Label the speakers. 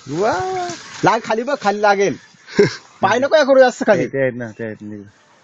Speaker 1: वा लाग खाली बघ खाली लागेल पाय नको या करू जास्त खाली
Speaker 2: ते आहेत ना ते आहेत